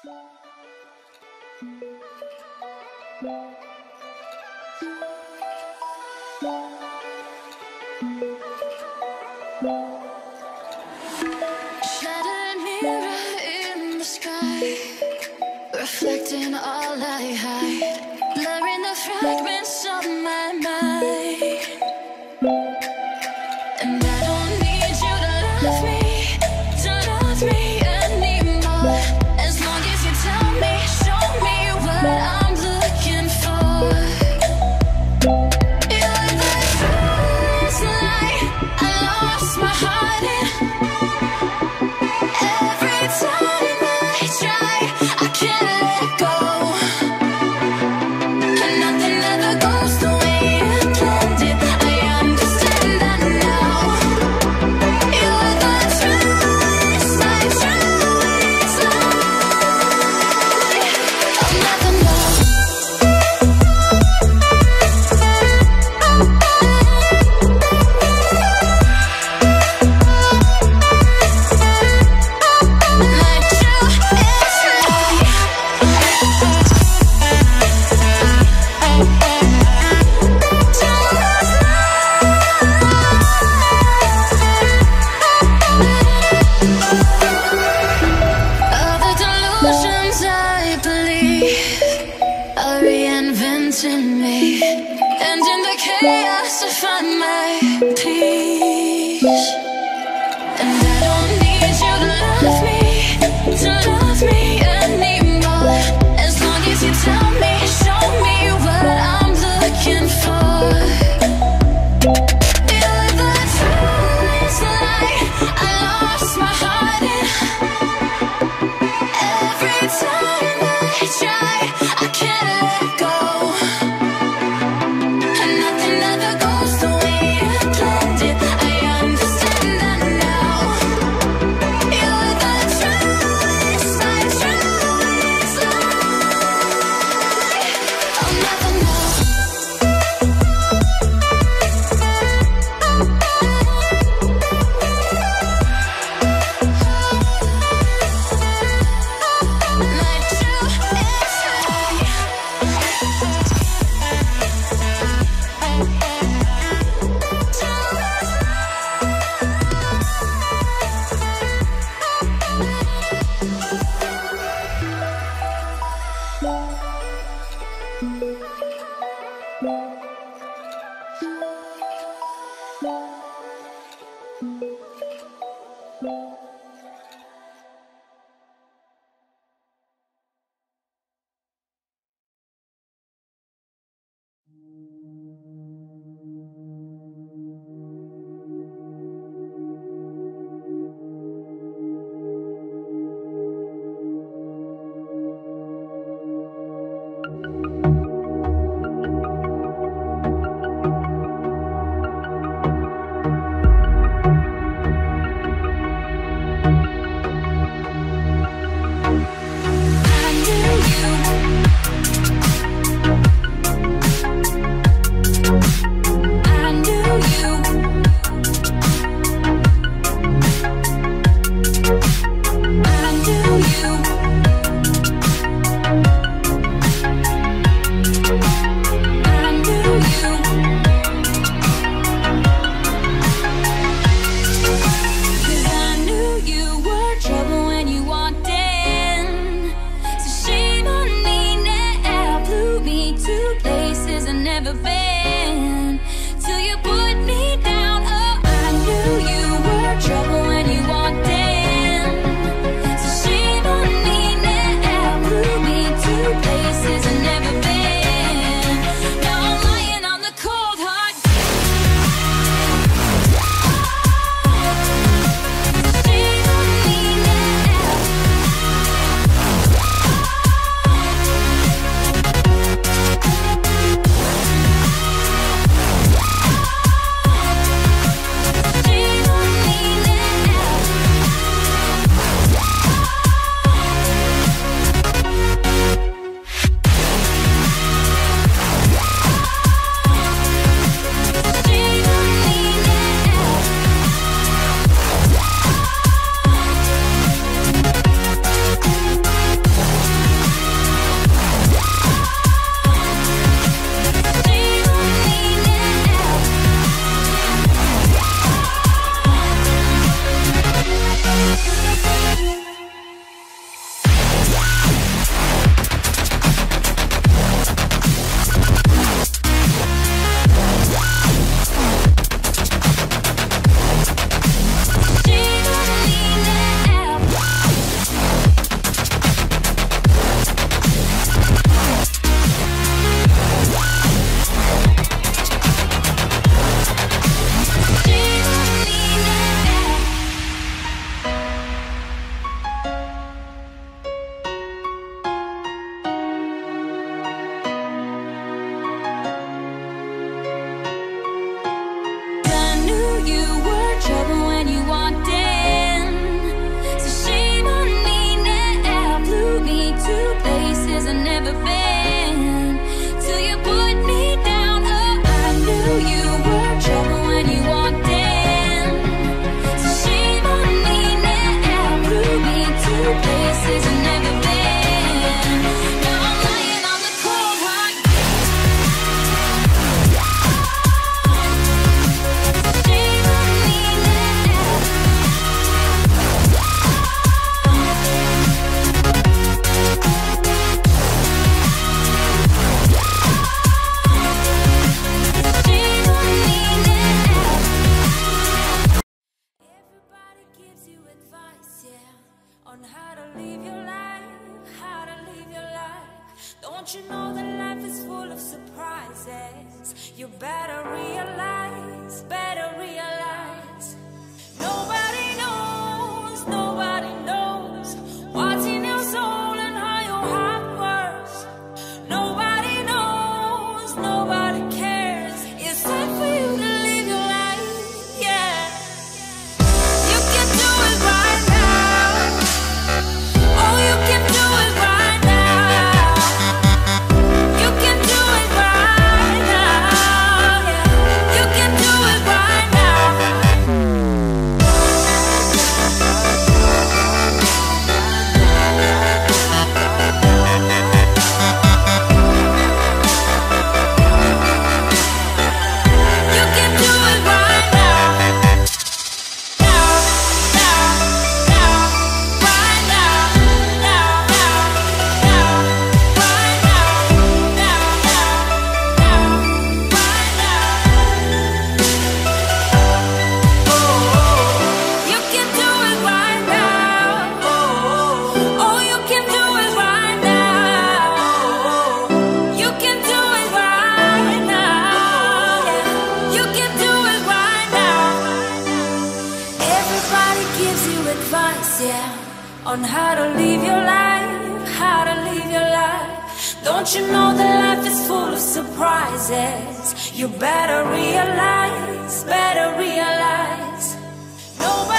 Shattered mirror in the sky, reflecting all I hide, blurring the fragments of my mind. And I don't need you to love me anymore. As long as you tell me, show me what I'm looking for. You're the truest light I lost my heart in. Every time I try, I can't let go. And nothing ever goes the way you planned it. I understand that now. You're the truest, my truest light. I'll never know. All the delusions I believe are reinventing me, and in the chaos I find my peace. And I don't need you to love me anymore. As long as you tell me, show me what I'm looking for. You're the truest light I lost my heart in. Every time I try, I can't let go. And nothing ever goes the way you planned it. I understand that now. You're the truest, my truest light. I'll never know. My truest light. on how to live your life, how to live your life. Don't you know that life is full of surprises? You better realize, better realize. Nobody knows what's in your soul and how your heart works. Nobody knows, nobody cares. It's time for you to live your life, yeah. You can do it right now. Oh, you can do it right now. You can do it right now, yeah. You can do it right now. You can do it right now. Now, right now, right now. You can do it right now. Oh, you can do it right now. You can do it right now. Yeah. You can do it right now. Everybody gives you advice, yeah, on how to live your life, how to live your life. Don't you know that life is full of surprises? You better realize, better realize. Nobody